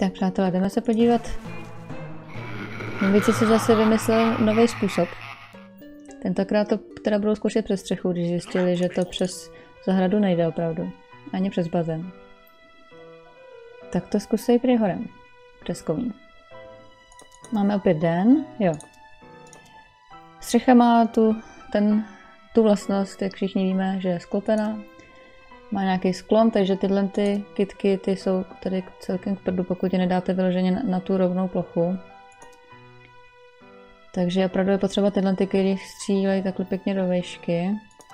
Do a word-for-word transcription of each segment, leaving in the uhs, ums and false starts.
Tak přátelé, jdeme se podívat. Novici si zase vymysleli nový způsob. Tentokrát to teda budou zkoušet přes střechu, když zjistili, že to přes zahradu nejde opravdu. Ani přes bazén. Tak to zkusej prý horem. Přes komín. Máme opět den, jo. Střecha má tu, ten, tu vlastnost, jak všichni víme, že je sklopená. Má nějaký sklon, takže tyhle ty kytky ty jsou tady celkem k prdu, pokud je nedáte vyloženě na, na tu rovnou plochu. Takže opravdu je potřeba tyhle ty, které střílejí takhle pěkně do výšky.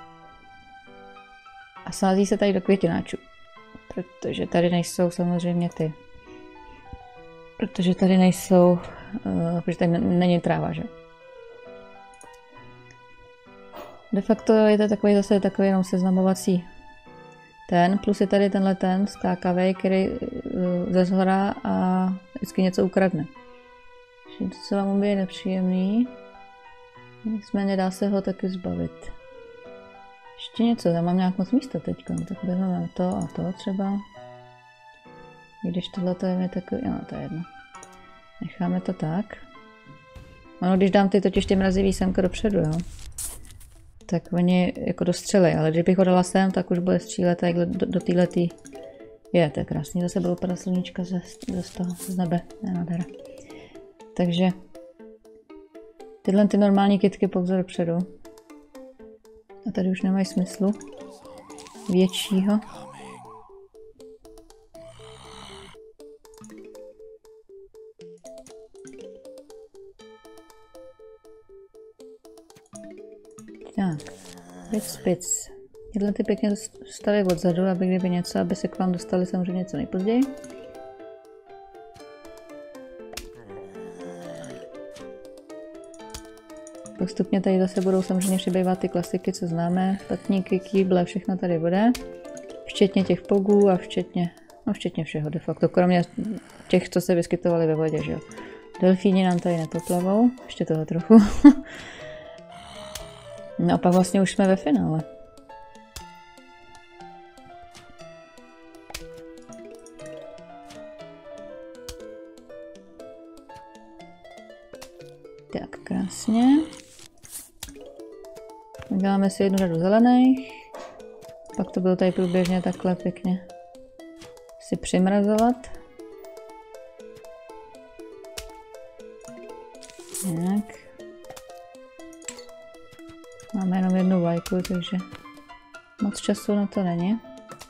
A sází se tady do květináčů. Protože tady nejsou samozřejmě ty. Protože tady nejsou, uh, protože tady není tráva, že? De facto je to takový zase takový jenom seznamovací ten, plus je tady tenhle ten skákavej, který uh, ze zhora a vždycky něco ukradne. To se vám obě nepříjemný. Nicméně dá se ho taky zbavit. Ještě něco, já mám nějak moc místa teď, tak vezmeme to a to třeba. Když tohle je mi takový, no to je jedno. Necháme to tak. Ono, když dám ty totiž ty mrazivý semka dopředu, jo. Tak oni jako dostřelej, ale když bych ho dala sem, tak už bude střílet takhle do, do téhletý. Je, to je krásný, zase budou padat sluníčka ze, ze z toho, z nebe, ne nádhera. Takže tyhle ty normální kytky pouze dopředu. A tady už nemají smyslu většího. Tak, spic, spic. Tyhle ty pěkně staví odzadu, aby kdyby něco, aby se k vám dostali samozřejmě co nejpozději. Postupně tady zase budou samozřejmě přibývat ty klasiky, co známe. Patníky, kýble, všechno tady bude. Včetně těch pogů a včetně, no včetně všeho de facto. Kromě těch, co se vyskytovaly ve vodě, že jo. Delfíni nám tady nepoplavou. Ještě toho trochu. No a pak vlastně už jsme ve finále. Tak, krásně. Uděláme si jednu řadu zelených. Pak to bylo tady průběžně takhle pěkně si přimrazovat. Tak. Máme jenom jednu vlajku, takže moc času na to není.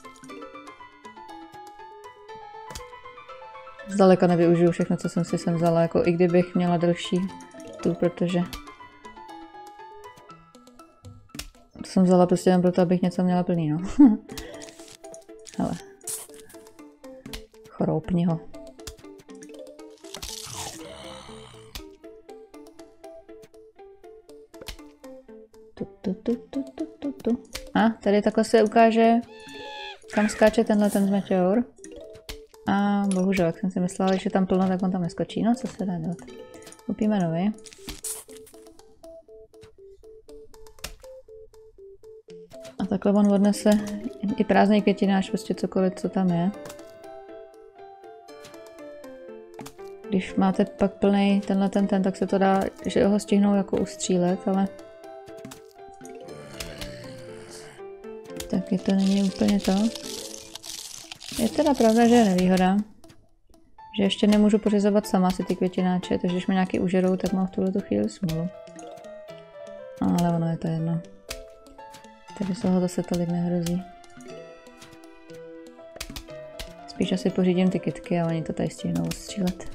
Zdaleka nevyužiju všechno, co jsem si sem vzala, jako i kdybych měla delší tu, protože to jsem vzala prostě jen proto, abych něco měla plný, no. Hele. Chroupni ho. Tu, tu, tu, tu, tu, tu, tu. A tady takhle se ukáže, kam skáče tenhle ten meteor. A bohužel, jak jsem si myslela, že tam plno, tak on tam neskočí. No, co se dá dělat? Koupíme nový. A takhle on odnese i prázdný květináč, prostě cokoliv, co tam je. Když máte pak plný tenhle ten, ten, tak se to dá, že ho stihnou jako ustřílet, ale taky to není úplně to. Je teda pravda, že je nevýhoda, že ještě nemůžu pořizovat sama si ty květináče, takže když mi nějaký užerou, tak mám v tuhle tu chvíli smůlu. Ale ono je to jedno. Tady se ho zase tolik nehrozí. Spíš asi pořídím ty kytky a oni to tady stihnou střílet.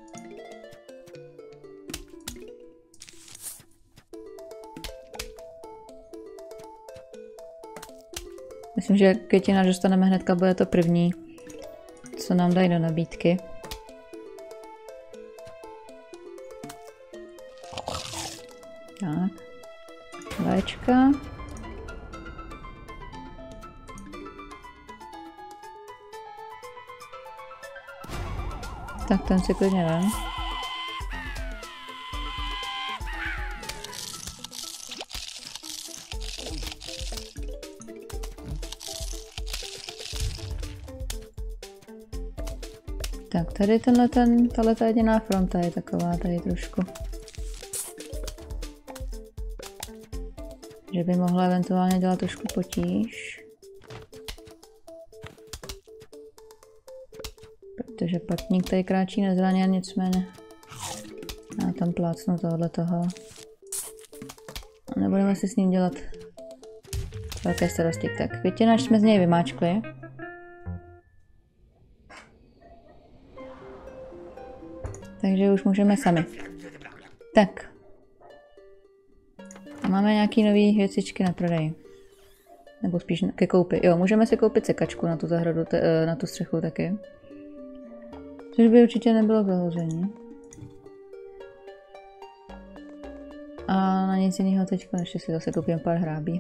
Myslím, že květináč dostaneme hnedka, bude to první, co nám dají do nabídky. Tak. Vaječka. Tak ten si klidně dám. Tak tady tenhle ten, tahle ta jediná fronta je taková tady trošku. Že by mohla eventuálně dělat trošku potíž. Protože patník tady kráčí nezraněn, nicméně já tam plácnu tohle toho. A nebudeme si s ním dělat velké starosti. Tak květina, až jsme z něj vymáčkli. Takže už můžeme sami. Tak. A máme nějaký nový věcičky na prodej. Nebo spíš ke koupi. Jo, můžeme si koupit sekačku na tu zahradu, na tu střechu taky. Což by určitě nebylo k zahoření. A na nic jiného teďka, ještě si zase koupím pár hrábí.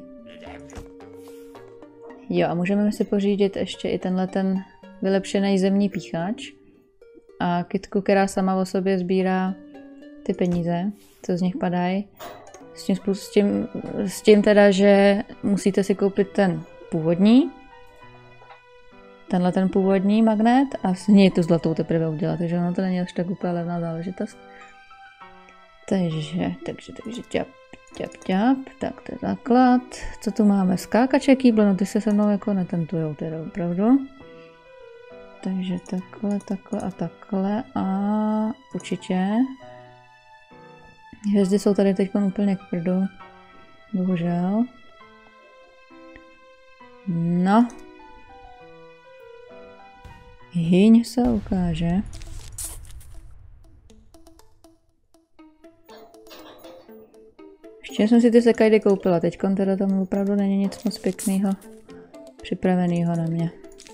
Jo, a můžeme si pořídit ještě i tenhle ten vylepšený zemní píchač. A kytku, která sama o sobě sbírá ty peníze, co z nich padají. S tím, s, tím, s tím teda, že musíte si koupit ten původní. Tenhle ten původní magnet a z něj tu zlatou teprve udělat, takže ono to není až tak úplně levná záležitost. Takže, takže, takže, ťap, ťap, ťap, tak to je základ. Co tu máme? Skákače kýble, no ty se se mnou jako netentujou teda opravdu. Takže takhle, takhle a takhle a určitě. Hvězdy jsou tady teď úplně k prdu. Bohužel. No. Hyň se ukáže. Ještě jsem si ty sekajdy koupila, teď teda tam opravdu není nic moc pěkného připraveného na mě.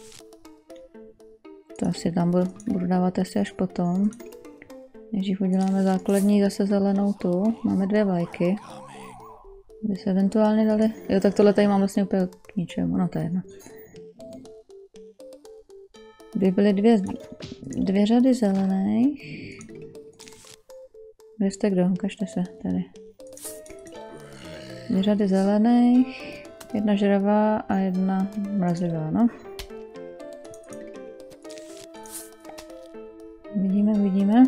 To asi tam budu, budu dávat asi až potom. Nejdřív uděláme základní zase zelenou tu. Máme dvě vlajky. By se eventuálně dali... Jo, tak tohle tady mám vlastně úplně k ničemu. No to je jedno. By byly dvě, dvě řady zelených. Kde jste kdo? Ukažte se tady. Dvě řady zelených. Jedna žravá a jedna mrazivá, no. Vidíme, vidíme.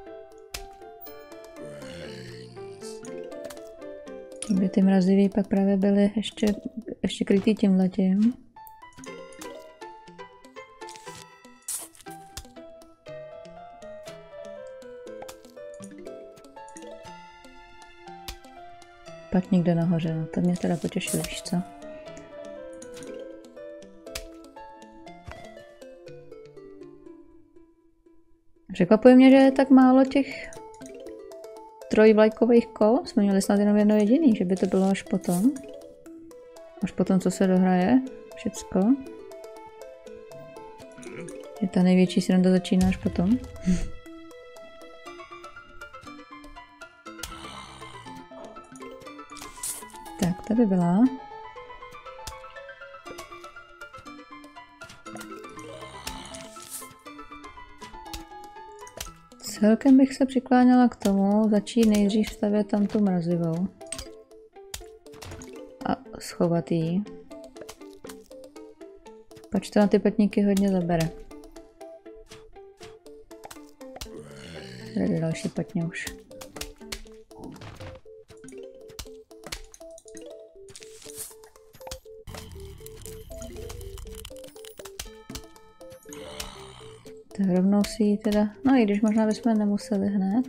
Kdyby ty mrazivý pak právě byly ještě, ještě krytý tímhletím. Patník jde nahoře, no to mě teda potěšilo, víš co? Překvapuje mě, že je tak málo těch trojvlajkových kol. Jsme měli snad jenom jedno jediný, že by to bylo až potom. Až potom, co se dohraje všecko. Že ta největší sranda začíná až potom. Tak, tady byla. Celkem bych se přikláněla k tomu začít nejdřív stavět tam tu mrazivou. A schovat jí. Pač to na ty patníky hodně zabere. Tady další patně už. Tak rovnou si ji teda, no i když možná bychom nemuseli hned.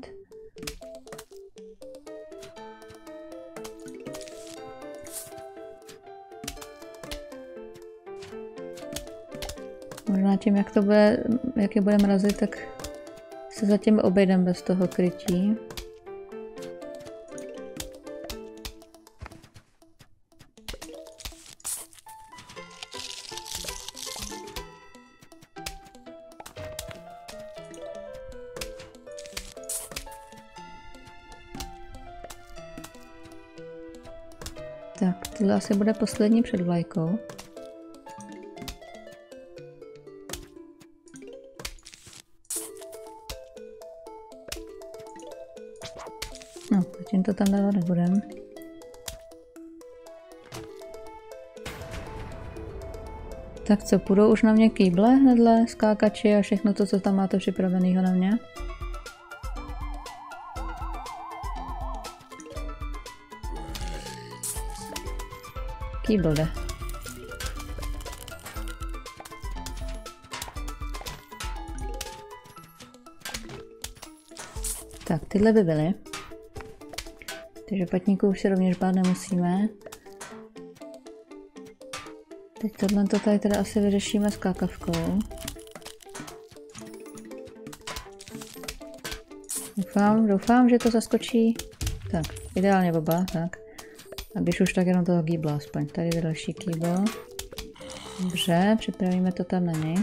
Možná tím, jak to bude, jak je bude mrazit, tak se zatím obejdem bez toho krytí. Tak, tohle asi bude poslední před vlajkou. No, zatím to tam dávat nebudem. Tak co, půjdou už na mě kýble hnedle, skákači a všechno to, co tam máte připravenýho na mě? Kýbl jde. Tak, tyhle by byly. Takže patníků už si rovněž bát nemusíme. Teď tohle to tady teda asi vyřešíme s kákavkou. Doufám, doufám, že to zaskočí. Tak, ideálně oba, tak. A když už, tak jenom toho kýbla aspoň. Tady je další kýbl. Dobře, připravíme to tam na něj.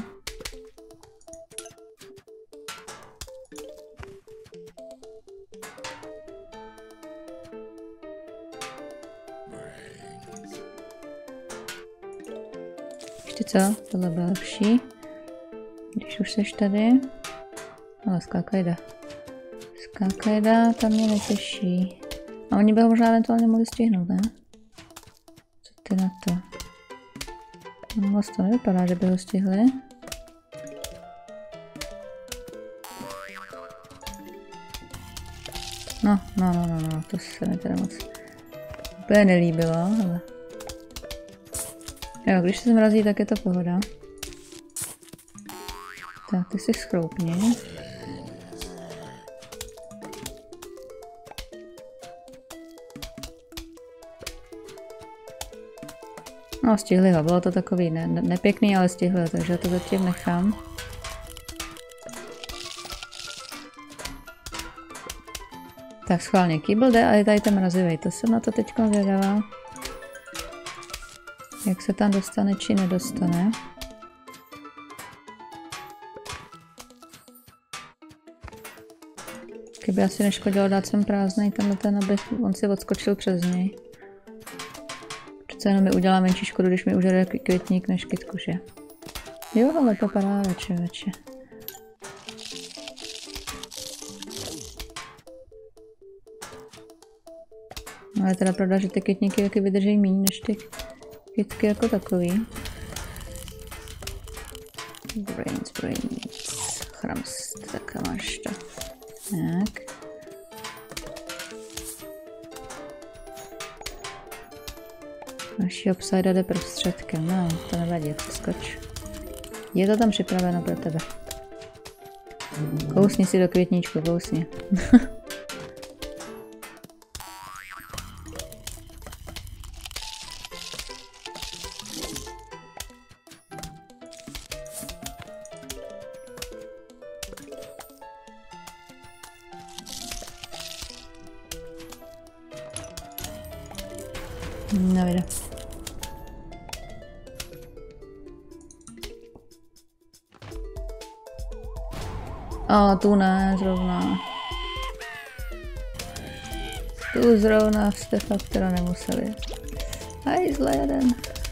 Ještě co? Tohle bylo lepší. Když už seš tady. Ale skákajda. Skákajda, tam mě netěší. A oni by ho možná eventuálně mohli stihnout, ne? Co ty na to? No, moc to nevypadá, že by ho stihli. No, no, no, no, no, to se mi teda moc úplně nelíbilo, ale... Jo, když se zmrazí, tak je to pohoda. Tak, ty si schroupni. No, stihli ho, bylo to takový ne, ne, nepěkný, ale stihli ho, takže to zatím nechám. Tak schválně, kýbl jde a je tady ten mrazivej, to jsem na to teď zvědavá. Jak se tam dostane či nedostane. Kdyby asi neškodilo dát sem prázdnej tenhle ten, aby on si odskočil přes něj. Přece jenom mi udělá menší škodu, když mi užere květník než kytkuše. Jo, ale to paráda, člověče. No, ale teda pravda, že ty kytníky taky vydrží méně než ty kytky jako takový. Brains, brains. Chramst, tak máš to. Tak. Naši obsajda jde prostředkem, no, to nevadí, skoč. Je to tam připraveno pro tebe. Kousni si do květníčku, kousni. No, jde. A tu ne, zrovna. Tu zrovna jste fakt teda nemuseli. Aj, zle jeden.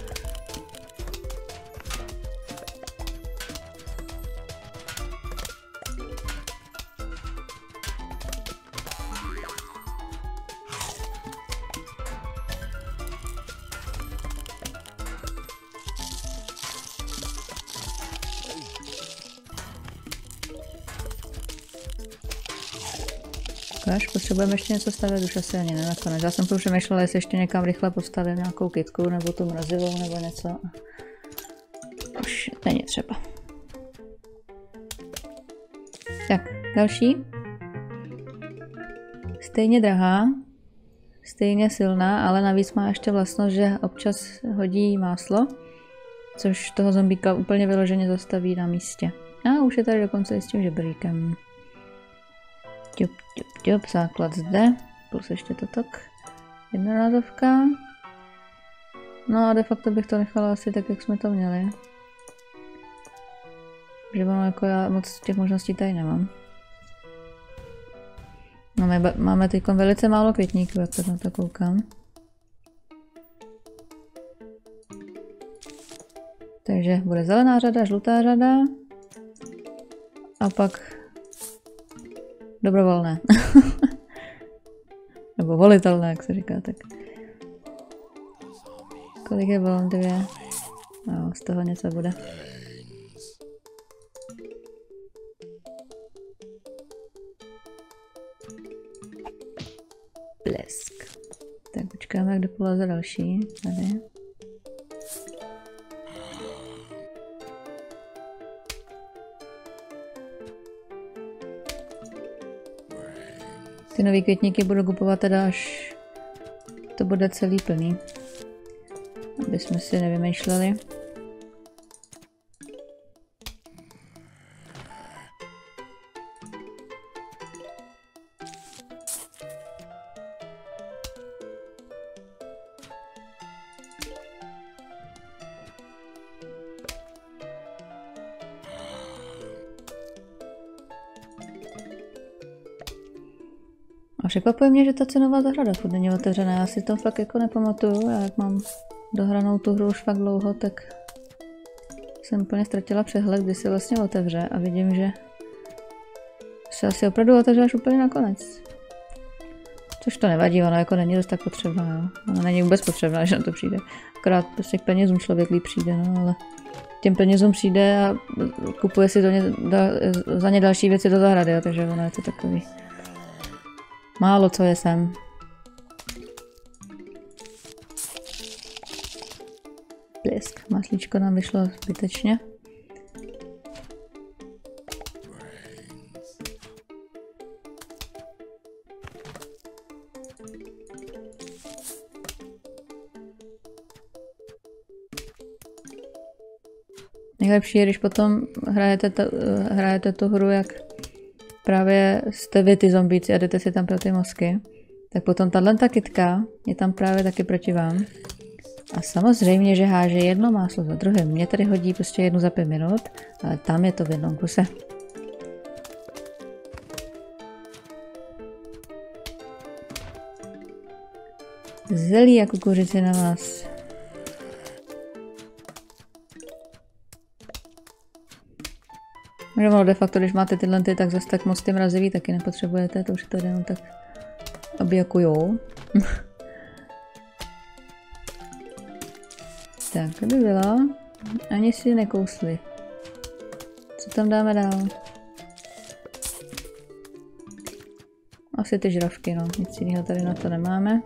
Až potřebujeme ještě něco stavět, už asi ani ne nakonec. Já jsem tu přemýšlela, jestli ještě někam rychle postavit nějakou kytku, nebo tu mrazivou, nebo něco. Už není třeba. Tak, další. Stejně drahá, stejně silná, ale navíc má ještě vlastnost, že občas hodí máslo, což toho zombíka úplně vyloženě zastaví na místě. A už je tady dokonce i s tím žebříkem. Ťup, ťup, ťup, základ zde, plus ještě to tak. Jednorázovka. No a de facto bych to nechala asi tak, jak jsme to měli. Že ono jako já moc těch možností tady nemám. Máme, máme teď velice málo květníků, jak to na to koukám. Takže bude zelená řada, žlutá řada. A pak dobrovolné. Nebo volitelné, jak se říká, tak. Kolik je voln? Dvě. Jo, z toho něco bude. Blesk. Tak počkáme, jak dopoleze další. Tady. Ty nový květníky budu kupovat teda, až to bude celý plný. Aby jsme si nevymýšleli. A překvapuje mě, že ta cenová zahrada furt není otevřená. Já si to fakt jako nepamatuju. Já jak mám dohranou tu hru už fakt dlouho, tak jsem úplně ztratila přehled, kdy se vlastně otevře a vidím, že se asi opravdu otevře až úplně nakonec. Což to nevadí, ono jako není dost tak potřebná, jo. Ona není vůbec potřebná, že na to přijde. Akorát prostě k penězům člověk líp přijde, no, ale těm penězům přijde a kupuje si do ně, da, za ně další věci do zahrady, jo, takže ono je to takový. Málo co je sem. Blesk. Maslíčko nám vyšlo zbytečně. Nejlepší je, když potom hrajete, to, hrajete tu hru, jak právě jste vy ty zombíci a jdete si tam pro ty mozky, tak potom tato kytka je tam právě taky proti vám. A samozřejmě, že háže jedno máslo za druhým. Mě tady hodí prostě jednu za pět minut, ale tam je to v jednom kuse. Zelí a kukuřici na vás. Možná de facto, když máte tyhle ty, tak zase tak moc ty mrazivý taky nepotřebujete, to už tady jenom tak objakujou. Tak, to by bylo. Ani si nekousli. Co tam dáme dál? Asi ty žravky, no. Nic jiného tady na to nemáme.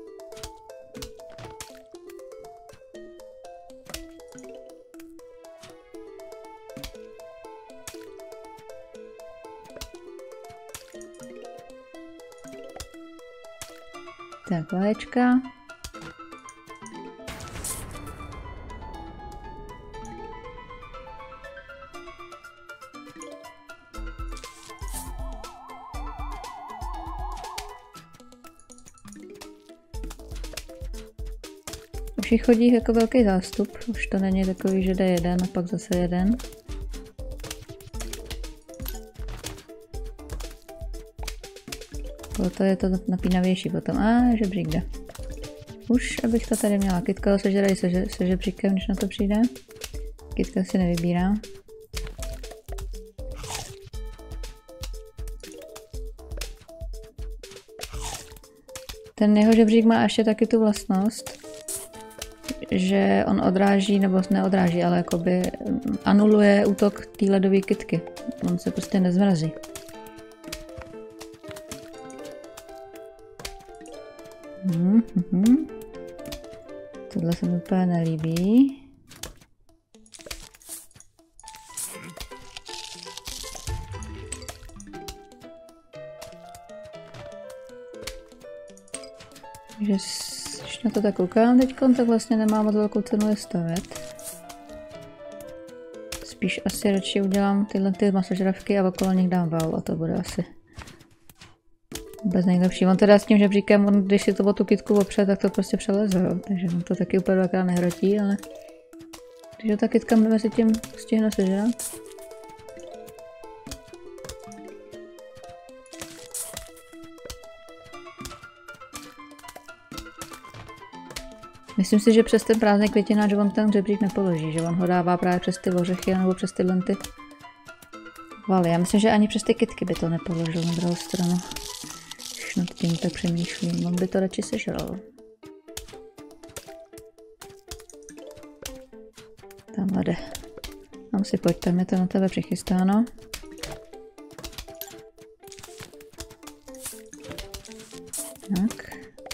Tak, vaječka. Už jich chodí jako velký zástup, už to není takový, že jde jeden a pak zase jeden. To je to napínavější potom. A žebřík jde. Už abych to tady měla. Kytka sežerají se, se žebříkem, když na to přijde. Kytka si nevybírá. Ten jeho žebřík má ještě taky tu vlastnost, že on odráží, nebo neodráží, ale jakoby anuluje útok té ledové kytky. On se prostě nezmrazí. Hmm, hmm. Tohle se mi úplně nelíbí. Takže když na to tak koukám teď, tak vlastně nemám moc velkou cenu je stavět. Spíš asi radši udělám tyhle ty masožravky a okolo nich dám val a to bude asi vůbec nejlepší. On teda s tím žebříkem, on, když si to o tu kytku opře, tak to prostě přeleze, jo. Takže on to taky úplně dvakrát nehrotí, ale když ta kytka mezi tím stihne sežrat. Myslím si, že přes ten prázdný květináč on ten žebřík nepoloží, že on ho dává právě přes ty ořechy nebo přes tyhle ty valy. Já myslím, že ani přes ty kytky by to nepoložil na druhou stranu. Když nad tím tak přemýšlím, on by to radši sežral. Tamhle jde. Tam si pojď, tam je to na tebe přichystáno. Tak.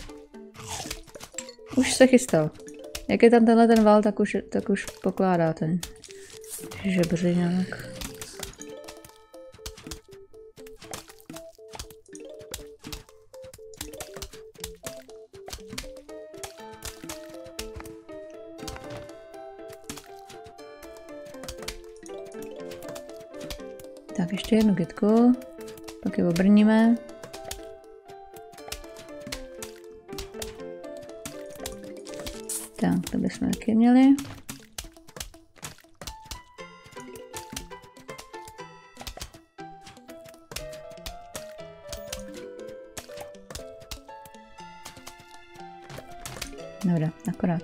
Už se chystal. Jak je tam tenhle ten val, tak už, tak už pokládá ten žebřiňák. Tak ještě jednu kytku, pak ji obrníme. Tak, to bychom taky měli. Dobrá, akorát.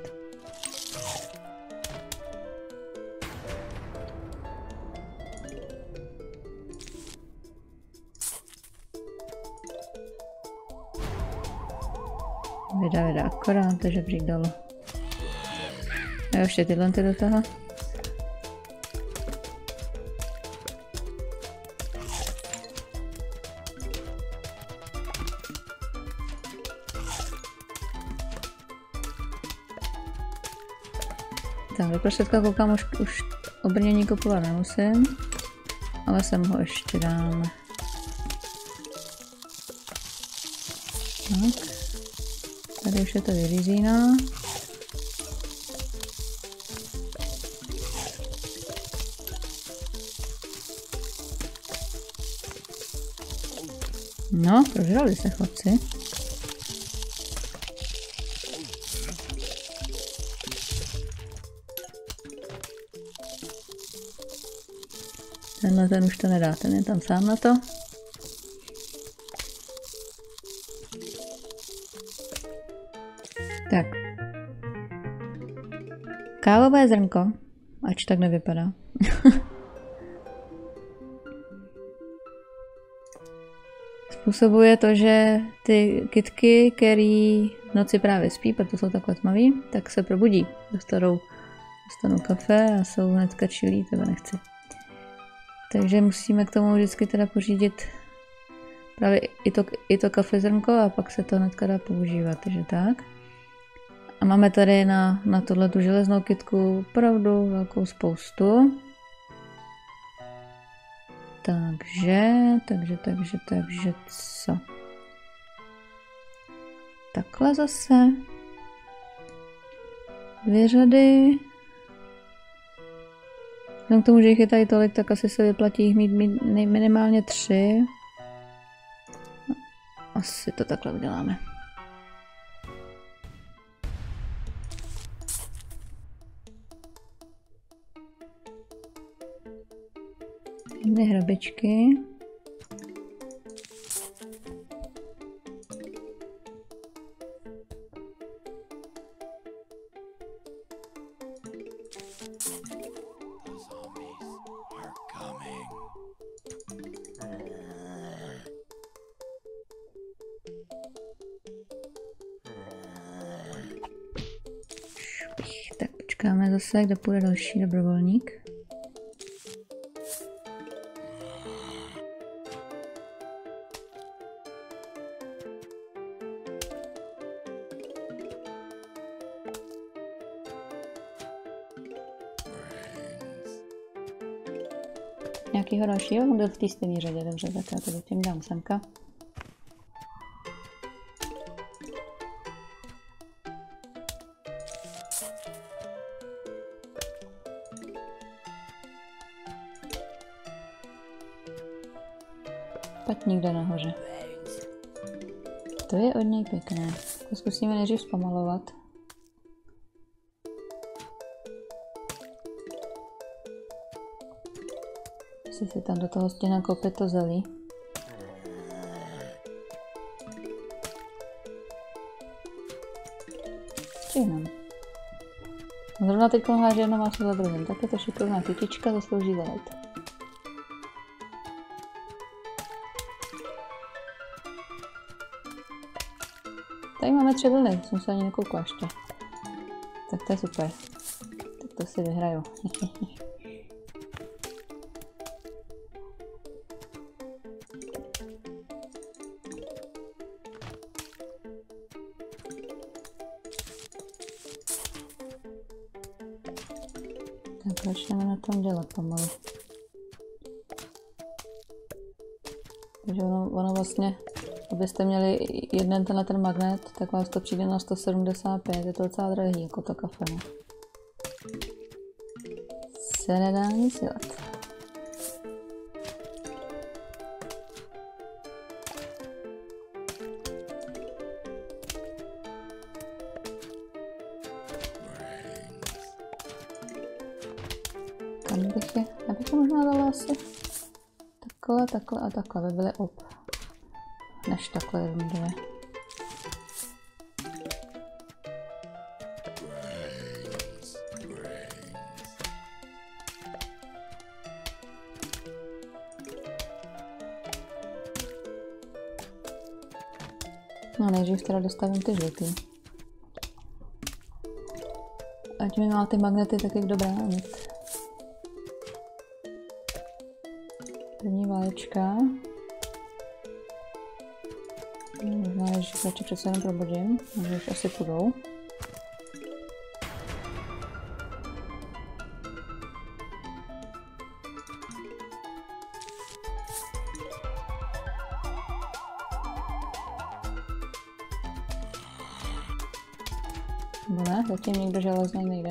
Vydá, vydá, akorát, takže žebřík dolů. A ještě tyhle ty do toho. Tak, do prostředka koukám, už, už obrnění kupovat nemusím, ale sem ho ještě dáme. Tak. Tady už je to vyřízíno. No, prožrali se chlapci. Tenhle ten už to nedá, ten je tam sám na to. Tak. Kávové zrnko, ač tak nevypadá. Způsobuje to, že ty kytky, který v noci právě spí, protože jsou takhle tmavý, tak se probudí. Dostanou, dostanou kafe a jsou hnedka čilí, tebe nechci. Takže musíme k tomu vždycky teda pořídit právě i to, i to kafe zrnko a pak se to hnedka dá používat, takže tak. A máme tady na, na tohle tu železnou kytku opravdu velkou spoustu. Takže, takže, takže, takže co? Takhle zase. Dvě řady. Vzhledem k tomu, že jich je tady tolik, tak asi se vyplatí jich mít, mít minimálně tři. Asi to takhle uděláme. Dvě hrabičky. Tak počkáme zase, kde půjde další dobrovolník. Nějakýho dalšího? On byl v té stejné řadě, dobře, tak já to zatím dám semka. Patník jde nahoře. To je od něj pěkné. To zkusíme nejdřív zpomalovat. Musí si tam do toho stěna koupit to zelí. Stihneme. Zrovna teď háže jedno maso za druhým, tak je to šikovná kytička, zaslouží zalet. Tady máme tři vlny, jsem se ani nekoukla ještě. Tak to je super. Tak to si vyhraju. Tak začneme na tom dělat pomalu. Takže ono, ono vlastně, abyste měli jeden tenhle ten magnet, tak vás to přijde na sto sedmdesát pět, je to docela drahý, jako to kafe, ne? Se nedá nic dělat. Kam bych je, abych to možná dala asi takhle, takhle a takhle, by byly op. Než takhle jednoduše. No nejdřív teda dostavím ty žlutý. Ať mi má ty magnety tak jak dobrá bránit. První válečka. Možná, že radši přece jenom probudím, takže už asi půjdou. Nebo ne, zatím někdo železný nejde.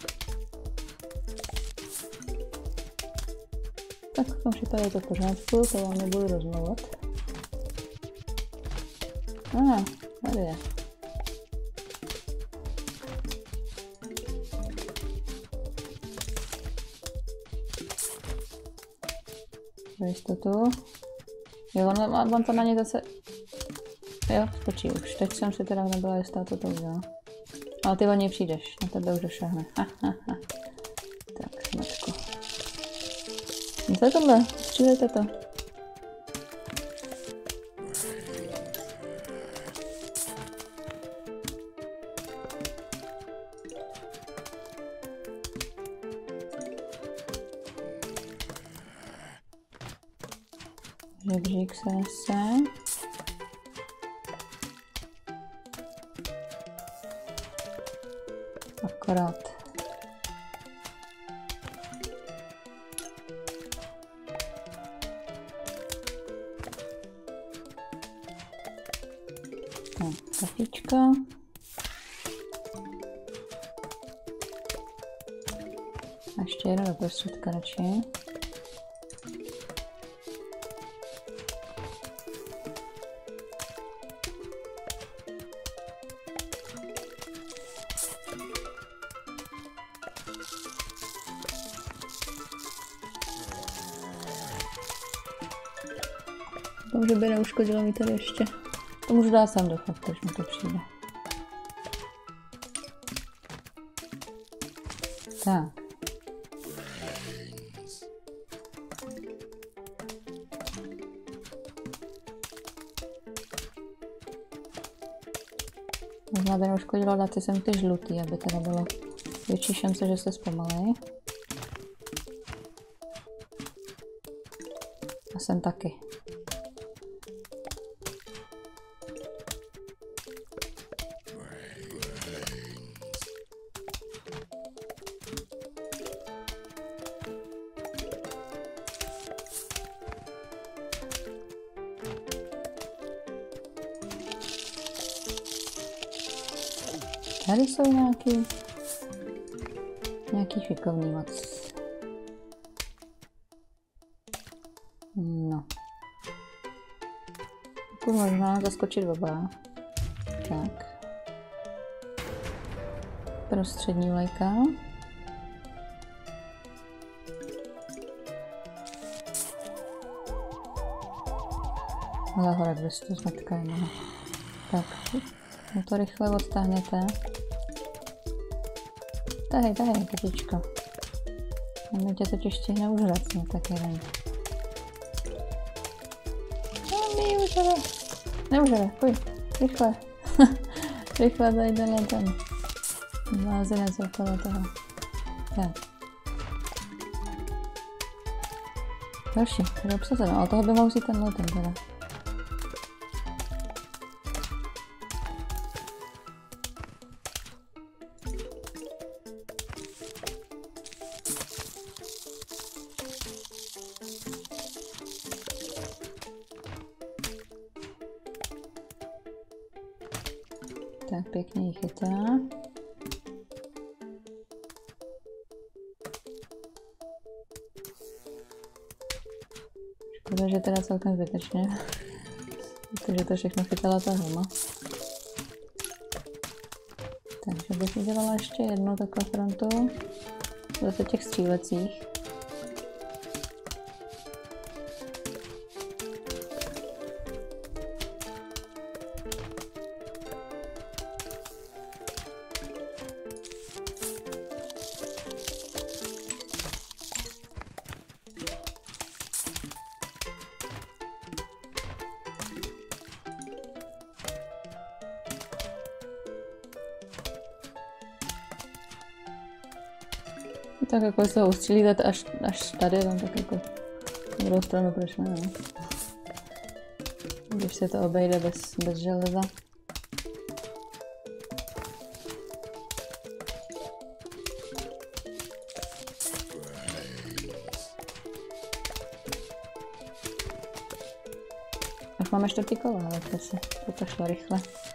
Tak v tom případě je to v pořádku, to vám nebudu rozmluvat. Aha, tady je. Pro jistotu. Jo, on, on to na ně zase... Jo, skočí už. Teď jsem si teda nebyla jistá, co to udělá. Ale ty o něj přijdeš, na tebe už došahne. Ha, ha, ha. Tak, smačko. Co je tohle? Střílejte to. Žebřík se nese. Akorát. No, kafička. A ještě jedno do prostředka radši. Dobře by neuškodilo mi tady ještě. To můžu dát sám do faktu, až mi to přijde. Tak. Možná by neuškodilo dát si sem ty žlutý, aby teda bylo větší šance, že se zpomalí. A sem taky. Tady jsou nějaký, nějaký šikovný moc. No. Pokud možná zaskočit oba. Tak. Prostřední vlajka. Zahora dvesto zmetka jenom. Tak. No to rychle odtáhněte. Tahej, tahej, kytičko. Mě tě totiž stihne užrat, no tak jeden. No, mi užere. Neužere, pojď, rychle. Rychle zajde na ten blázinec okolo toho. Tak. Další, to je obsazeno, ale toho by mohl vzít tenhle ten teda. Tak pěkně ji chytá. Škoda, že teda celkem zbytečně. Protože to všechno chytala ta helma. Takže bych udělala ještě jednu takhle frontu. Zase těch střílecích. Tak jako se ho ustřílíte až, až tady, no, tak jako na druhou stranu proč ne, no. Když se to obejde bez, bez železa. Už máme čtvrtý kolo, ale to se to šlo rychle.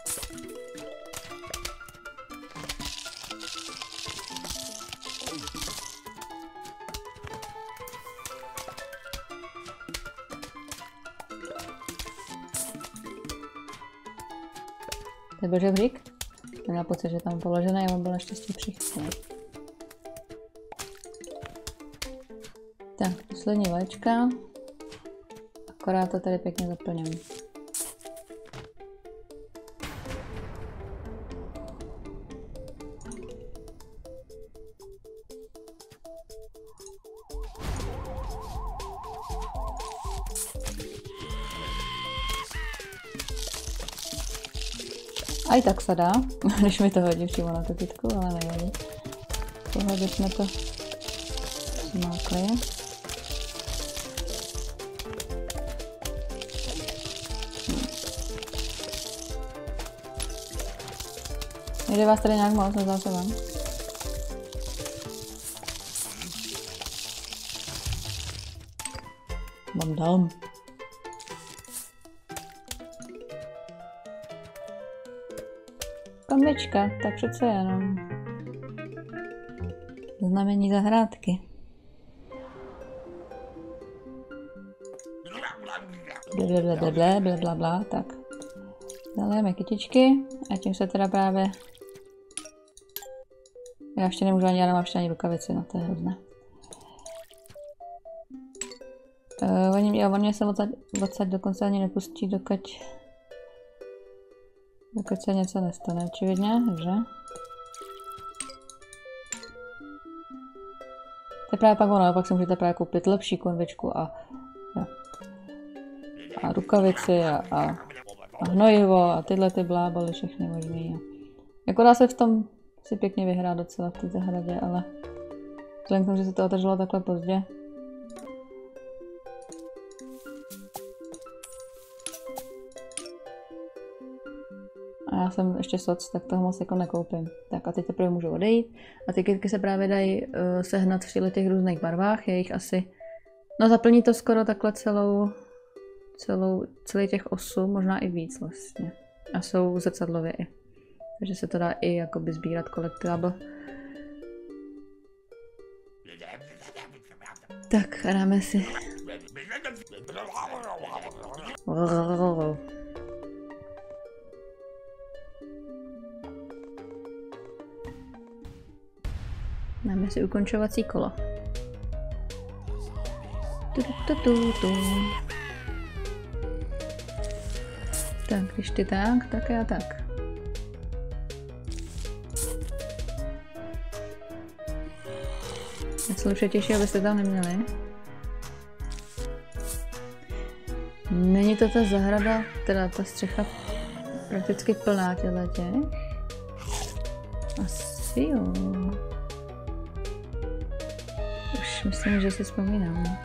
To byl žebřík? Měla pocit, že tam položený a on byl naštěstí přichycený. Tak, poslední vaječka. Akorát to tady pěkně zaplním. A i tak se dá, když mi to hodí přímo na tu kytku, ale nevadí. Tohle bychom to smákli. Jde vás tady nějak moc, nezdá se vám? Mám dám. Kambička, tak přece jenom. Znamení zahrádky. Blablabla, blablabla, tak. Zalijeme kytičky a tím se teda právě... Já ještě nemůžu ani, já nemám ještě ani rukavici, no to je hrozné. Uh, oni, já, on mě se odsaď, odsaď dokonce ani nepustí, dokud... Dokud se něco nestane, očividně, že? To je právě pak ono, pak si můžete právě koupit lepší konvičku a... Jo. A rukavici a, a, a hnojivo a tyhle ty bláboly, všechny možný. Jako dá se v tom si pěkně vyhrát docela v té zahradě, ale... Vzhledem k tomu, že se to otevřelo takhle pozdě. A já jsem ještě soc, tak toho moc jako nekoupím. Tak a teď teprve můžu odejít. A ty kytky se právě dají uh, sehnat v těch různých barvách. Je jich asi... No zaplní to skoro takhle celou... celou celý těch osm, možná i víc vlastně. A jsou zrcadlově i. Takže se to dá i jakoby sbírat kolektible. Tak dáme si... Dáme si ukončovací kolo. Tu, tu, tu, tu. Tak, když ty tak, tak já tak. Já se už těší, abyste tam neměli. Není to ta zahrada, teda ta střecha prakticky plná těchto těch? Asi jo. myslím, že si vzpomínám.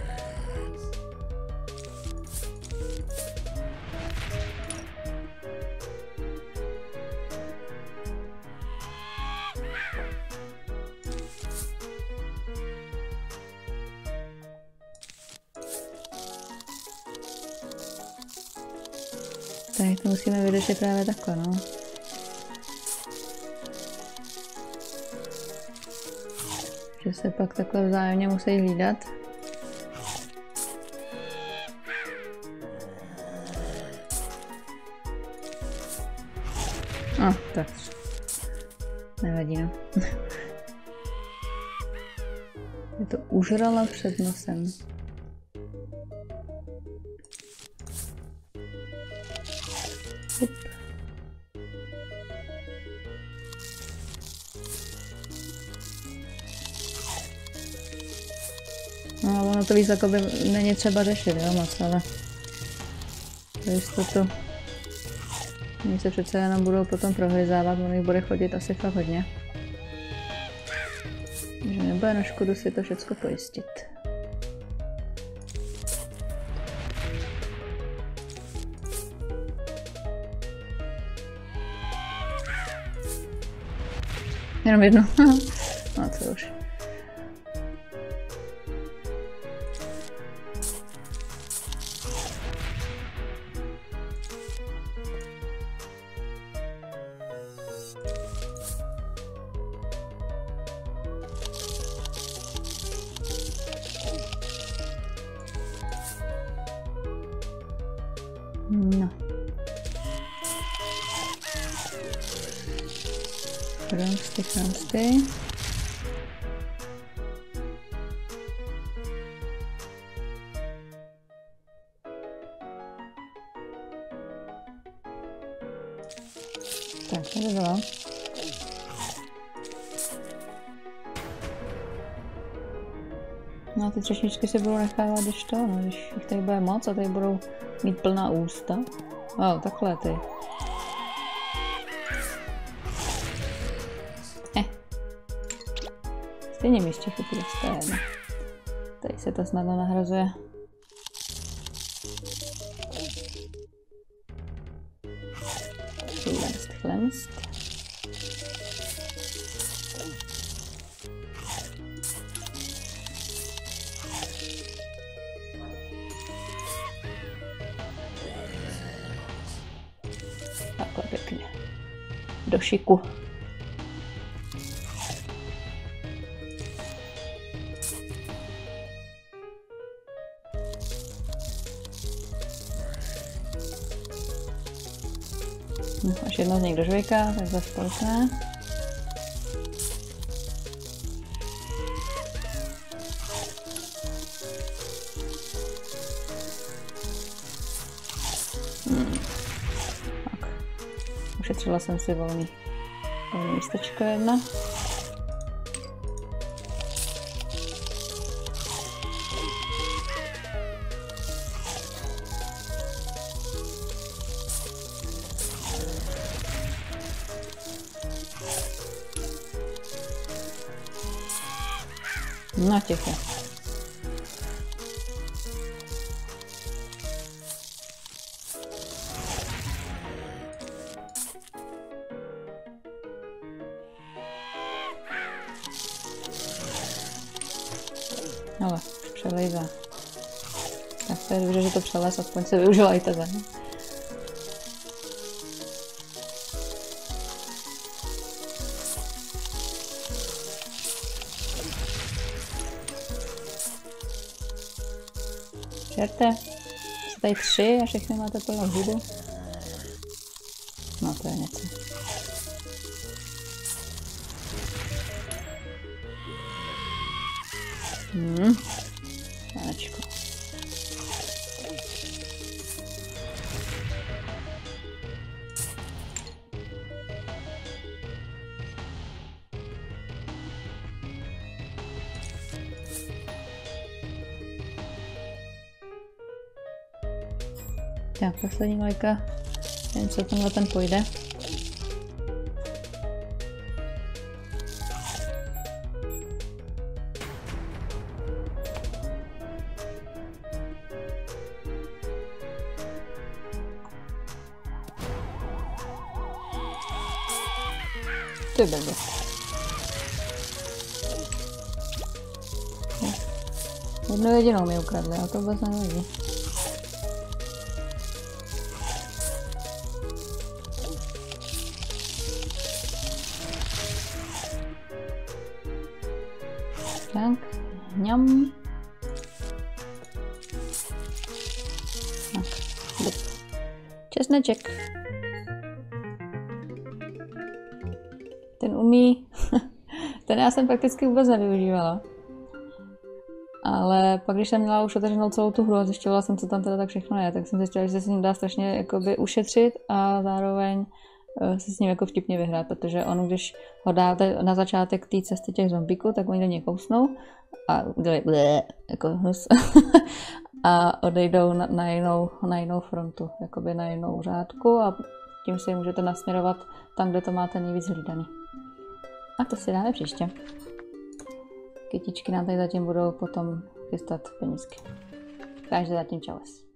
Tak to musíme vyřešit právě takhle, no. Že se pak takhle vzájemně musí hlídat. A, oh, tak. Nevadí, no. Je to užrala před nosem. Hup. No, ono to víc jakoby není třeba řešit, jo, moc, ale to jistotu. Oni se přece jenom budou potom prohryzávat, ono jich bude chodit asi fakt hodně. Takže nebude na škodu si to všecko pojistit. Jenom jedno. No co už. No. Chronsty, chronsty. Tak, to by bylo. No a ty třešničky si budou nechávat, když to, no, když jich tady bude moc a tady budou mít plná ústa. O, takhle ty. Eh. Stejně mi ještě chytí dostane. Tady se to snadno nahrazuje. Cleansed, cleansed. Takhle pěkně. Do šiku. No, až jedno z nich do žvejka, tak zase společné. Hmm. Tak. Ušetřila jsem si volný, volný místečko jedna. No těch je. Ale přelejzá. Tak to je dobře, že to přelez, aspoň se využila i tebe. Čerte, jsou tady tři a všechny máte plnou hubu. No to je něco. Hmm, panečko. Tak, poslední lajka. Nevím, co tenhle ten půjde. Ty blbě. Jednu jedinou mi ukradli, a to vůbec nevadí. Tak, ňam. Tak, česneček. Ten umí, ten já jsem prakticky vůbec nevyužívala. Ale pak, když jsem měla už otevřenou celou tu hru a zjišťovala jsem, co tam teda tak všechno je, tak jsem zjistila, že se s ním dá strašně jakoby ušetřit a zároveň se s ním jako vtipně vyhrát, protože on, když ho dáte na začátek té cesty těch zombíků, tak oni do něj kousnou a udělají blé, jako hnus a odejdou na, na, jinou, na jinou frontu, jakoby na jinou řádku a tím si je můžete nasměrovat tam, kde to máte nejvíc hlídaný. A to si dáme příště. Kytičky nám tady zatím budou potom chystat penízky. Takže zatím čau.